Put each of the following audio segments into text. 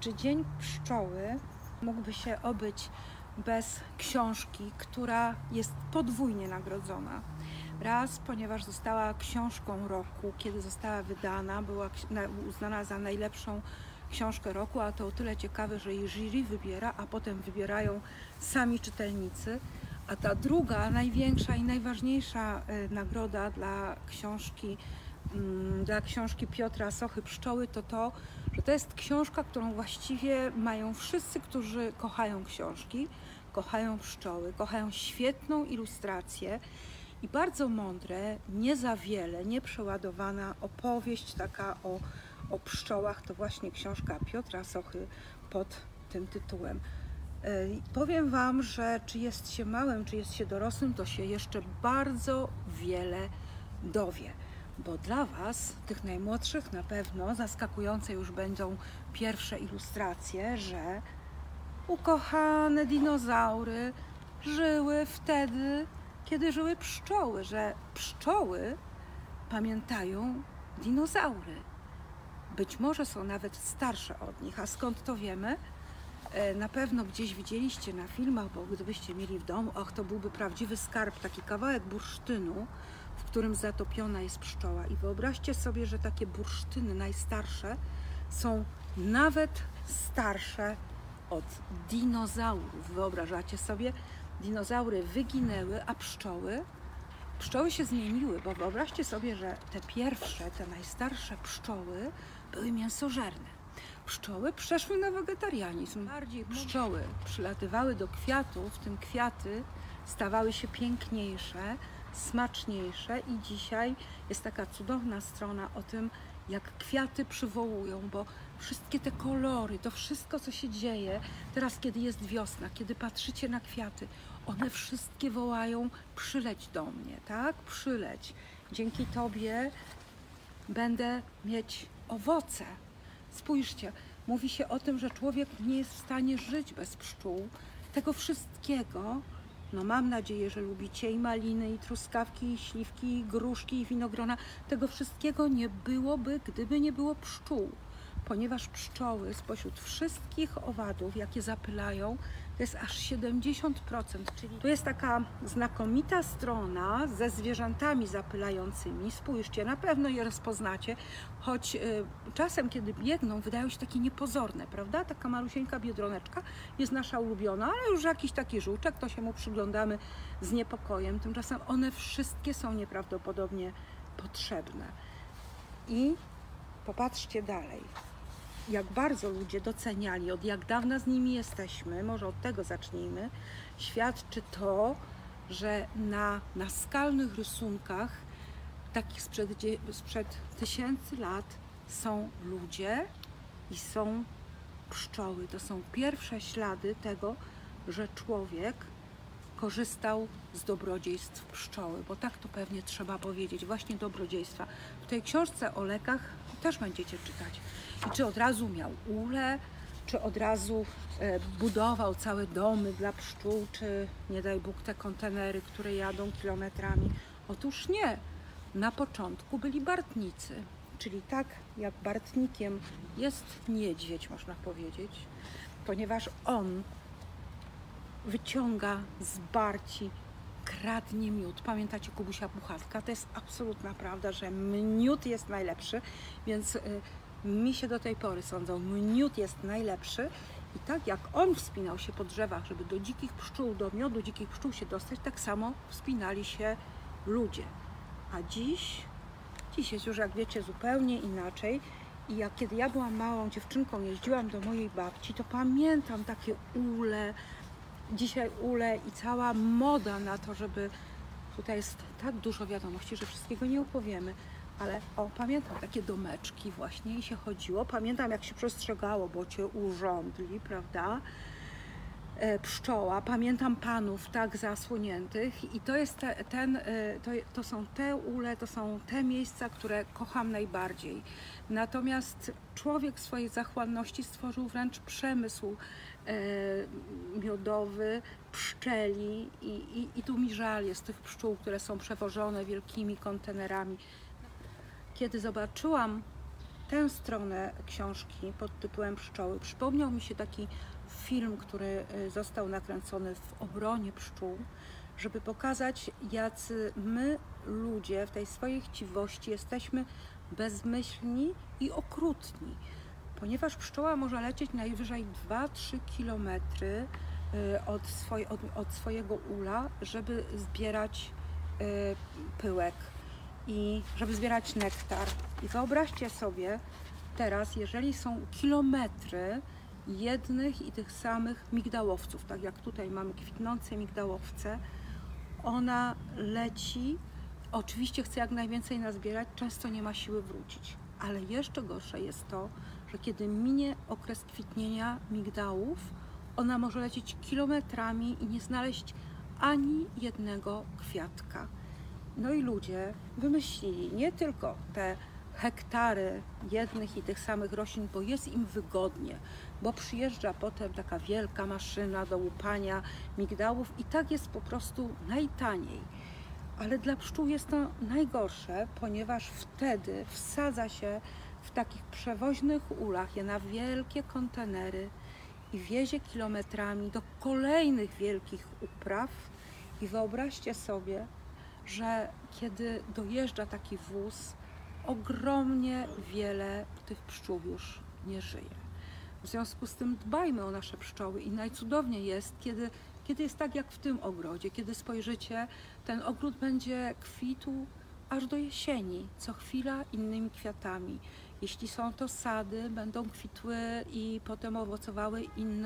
Czy Dzień Pszczoły mógłby się obyć bez książki, która jest podwójnie nagrodzona? Raz, ponieważ została książką roku, kiedy została wydana, była uznana za najlepszą książkę roku, a to o tyle ciekawe, że jej jury wybiera, a potem wybierają sami czytelnicy. A ta druga, największa i najważniejsza nagroda dla książki Piotra Sochy Pszczoły to, że to jest książka, którą właściwie mają wszyscy, którzy kochają książki, kochają pszczoły, kochają świetną ilustrację i bardzo mądre, nie za wiele, nieprzeładowana opowieść taka o pszczołach. To właśnie książka Piotra Sochy pod tym tytułem. Powiem Wam, że czy jest się małym, czy jest się dorosłym, to się jeszcze bardzo wiele dowie. Bo dla Was, tych najmłodszych, na pewno zaskakujące już będą pierwsze ilustracje, że ukochane dinozaury żyły wtedy, kiedy żyły pszczoły, że pszczoły pamiętają dinozaury. Być może są nawet starsze od nich. A skąd to wiemy? Na pewno gdzieś widzieliście na filmach, bo gdybyście mieli w domu, to byłby prawdziwy skarb, taki kawałek bursztynu, w którym zatopiona jest pszczoła. I wyobraźcie sobie, że takie bursztyny najstarsze są nawet starsze od dinozaurów. Wyobrażacie sobie? Dinozaury wyginęły, a pszczoły się zmieniły, bo wyobraźcie sobie, że te pierwsze, te najstarsze pszczoły były mięsożerne. Pszczoły przeszły na wegetarianizm. Bardziej pszczoły przylatywały do kwiatów, w tym kwiaty stawały się piękniejsze, smaczniejsze i dzisiaj jest taka cudowna strona o tym, jak kwiaty przywołują, bo wszystkie te kolory, to wszystko, co się dzieje teraz, kiedy jest wiosna, kiedy patrzycie na kwiaty, one wszystkie wołają: przyleć do mnie, tak? Przyleć. Dzięki Tobie będę mieć owoce. Spójrzcie, mówi się o tym, że człowiek nie jest w stanie żyć bez pszczół. Tego wszystkiego, no mam nadzieję, że lubicie i maliny, i truskawki, i śliwki, i gruszki, i winogrona. Tego wszystkiego nie byłoby, gdyby nie było pszczół. Ponieważ pszczoły spośród wszystkich owadów, jakie zapylają, to jest aż 70%, czyli to jest taka znakomita strona ze zwierzętami zapylającymi. Spójrzcie, na pewno je rozpoznacie, choć czasem, kiedy biegną, wydają się takie niepozorne, prawda? Taka malusieńka biedroneczka jest nasza ulubiona, ale już jakiś taki żółczek, to się mu przyglądamy z niepokojem. Tymczasem one wszystkie są nieprawdopodobnie potrzebne. I popatrzcie dalej. Jak bardzo ludzie doceniali, od jak dawna z nimi jesteśmy, może od tego zacznijmy, świadczy to, że na naskalnych rysunkach, takich sprzed tysięcy lat, są ludzie i są pszczoły. To są pierwsze ślady tego, że człowiek korzystał z dobrodziejstw pszczoły, bo tak to pewnie trzeba powiedzieć, właśnie dobrodziejstwa. W tej książce o lekach też będziecie czytać. I czy od razu miał ulę, czy od razu budował całe domy dla pszczół, czy nie daj Bóg te kontenery, które jadą kilometrami. Otóż nie. Na początku byli bartnicy, czyli tak jak bartnikiem jest niedźwiedź, można powiedzieć, ponieważ on wyciąga z barci, kradnie miód. Pamiętacie Kubusia Puchatka? To jest absolutna prawda, że miód jest najlepszy, więc mi się do tej pory sądzą, miód jest najlepszy. I tak jak on wspinał się po drzewach, żeby do dzikich pszczół, do miodu dzikich pszczół się dostać, tak samo wspinali się ludzie. A dziś jest już, jak wiecie, zupełnie inaczej. I kiedy ja byłam małą dziewczynką, jeździłam do mojej babci, to pamiętam takie ule, dzisiaj ule i cała moda na to, żeby... Tutaj jest tak dużo wiadomości, że wszystkiego nie opowiemy, ale pamiętam takie domeczki właśnie i się chodziło. Pamiętam, jak się przestrzegało, bo cię urządli, prawda? Pszczoła. Pamiętam panów tak zasłoniętych i to jest to są te ule, to są te miejsca, które kocham najbardziej. Natomiast człowiek w swojej zachłanności stworzył wręcz przemysł miodowy, pszczeli i tu mi żal jest tych pszczół, które są przewożone wielkimi kontenerami. Kiedy zobaczyłam tę stronę książki pod tytułem Pszczoły. Przypomniał mi się taki film, który został nakręcony w obronie pszczół, żeby pokazać, jacy my, ludzie, w tej swojej chciwości jesteśmy bezmyślni i okrutni, ponieważ pszczoła może lecieć najwyżej 2-3 kilometry od swojego ula, żeby zbierać pyłek i żeby zbierać nektar. I wyobraźcie sobie teraz, jeżeli są kilometry jednych i tych samych migdałowców, tak jak tutaj mamy kwitnące migdałowce, ona leci, oczywiście chce jak najwięcej nazbierać, często nie ma siły wrócić. Ale jeszcze gorsze jest to, że kiedy minie okres kwitnienia migdałów, ona może lecieć kilometrami i nie znaleźć ani jednego kwiatka. No i ludzie wymyślili nie tylko te hektary jednych i tych samych roślin, bo jest im wygodnie, bo przyjeżdża potem taka wielka maszyna do łupania migdałów i tak jest po prostu najtaniej. Ale dla pszczół jest to najgorsze, ponieważ wtedy wsadza się w takich przewoźnych ulach je na wielkie kontenery i wiezie kilometrami do kolejnych wielkich upraw. I wyobraźcie sobie, że kiedy dojeżdża taki wóz, ogromnie wiele tych pszczół już nie żyje. W związku z tym dbajmy o nasze pszczoły i najcudowniej jest, kiedy jest tak jak w tym ogrodzie, kiedy spojrzycie, ten ogród będzie kwitł aż do jesieni, co chwila innymi kwiatami. Jeśli są to sady, będą kwitły i potem owocowały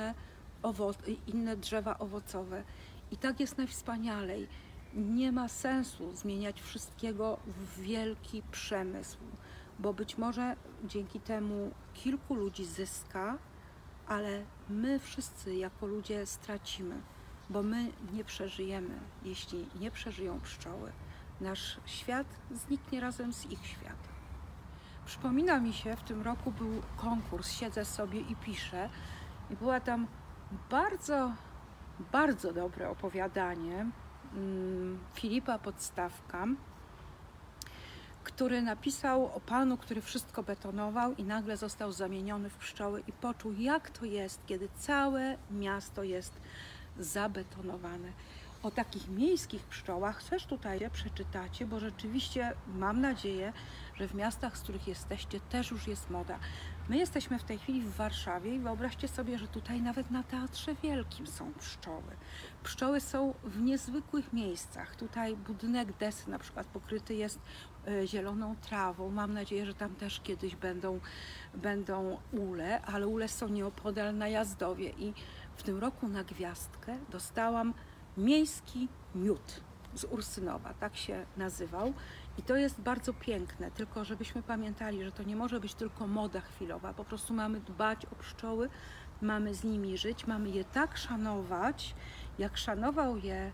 inne drzewa owocowe. I tak jest najwspanialej. Nie ma sensu zmieniać wszystkiego w wielki przemysł, bo być może dzięki temu kilku ludzi zyska, ale my wszyscy jako ludzie stracimy, bo my nie przeżyjemy, jeśli nie przeżyją pszczoły. Nasz świat zniknie razem z ich światem. Przypomina mi się, w tym roku był konkurs, siedzę sobie i piszę i była tam bardzo, bardzo dobre opowiadanie Filipa Podstawka, który napisał o panu, który wszystko betonował i nagle został zamieniony w pszczoły i poczuł, jak to jest, kiedy całe miasto jest zabetonowane. O takich miejskich pszczołach też tutaj przeczytacie, bo rzeczywiście mam nadzieję, że w miastach, z których jesteście, też już jest moda. My jesteśmy w tej chwili w Warszawie i wyobraźcie sobie, że tutaj nawet na Teatrze Wielkim są pszczoły. Pszczoły są w niezwykłych miejscach. Tutaj budynek Desy na przykład pokryty jest zieloną trawą. Mam nadzieję, że tam też kiedyś będą ule, ale ule są nieopodal na Jazdowie. I w tym roku na gwiazdkę dostałam miejski miód z Ursynowa, tak się nazywał. I to jest bardzo piękne, tylko żebyśmy pamiętali, że to nie może być tylko moda chwilowa. Po prostu mamy dbać o pszczoły, mamy z nimi żyć, mamy je tak szanować, jak szanował je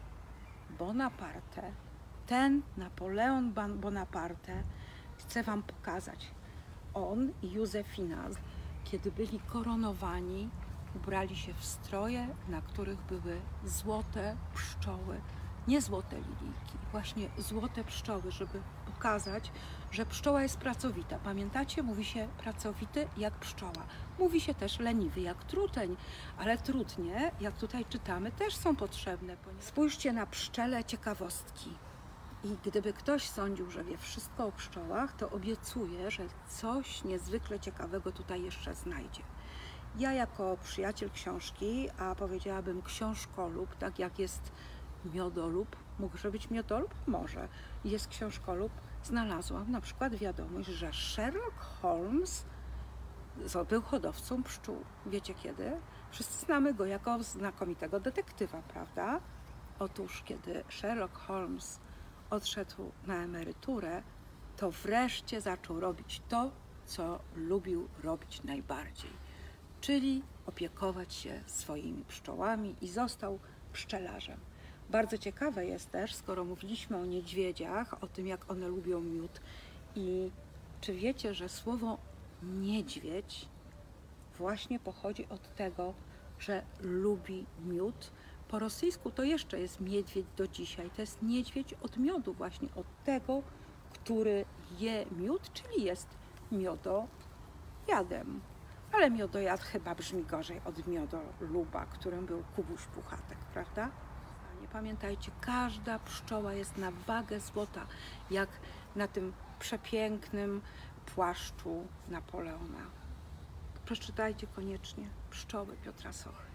Bonaparte. Ten Napoleon Bonaparte, chcę wam pokazać. On i Józefina, kiedy byli koronowani, ubrali się w stroje, na których były złote pszczoły. Nie złote lilijki, właśnie złote pszczoły, żeby pokazać, że pszczoła jest pracowita. Pamiętacie? Mówi się pracowity jak pszczoła. Mówi się też leniwy jak truteń, ale trutnie, jak tutaj czytamy, też są potrzebne. Spójrzcie na pszczele ciekawostki. I gdyby ktoś sądził, że wie wszystko o pszczołach, to obiecuję, że coś niezwykle ciekawego tutaj jeszcze znajdzie. Ja jako przyjaciel książki, a powiedziałabym książkolub, tak jak jest miodolub, może być miodolub? Może. Jest książkolub, znalazłam na przykład wiadomość, że Sherlock Holmes był hodowcą pszczół. Wiecie kiedy? Wszyscy znamy go jako znakomitego detektywa, prawda? Otóż kiedy Sherlock Holmes odszedł na emeryturę, to wreszcie zaczął robić to, co lubił robić najbardziej, czyli opiekować się swoimi pszczołami i został pszczelarzem. Bardzo ciekawe jest też, skoro mówiliśmy o niedźwiedziach, o tym, jak one lubią miód. I czy wiecie, że słowo niedźwiedź właśnie pochodzi od tego, że lubi miód? Po rosyjsku to jeszcze jest miedwiedź do dzisiaj. To jest niedźwiedź od miodu, właśnie od tego, który je miód, czyli jest miodojadem. Ale miodojad chyba brzmi gorzej od miodoluba, którym był Kubuś Puchatek, prawda? Nie pamiętajcie, każda pszczoła jest na wagę złota, jak na tym przepięknym płaszczu Napoleona. Przeczytajcie koniecznie Pszczoły Piotra Sochy.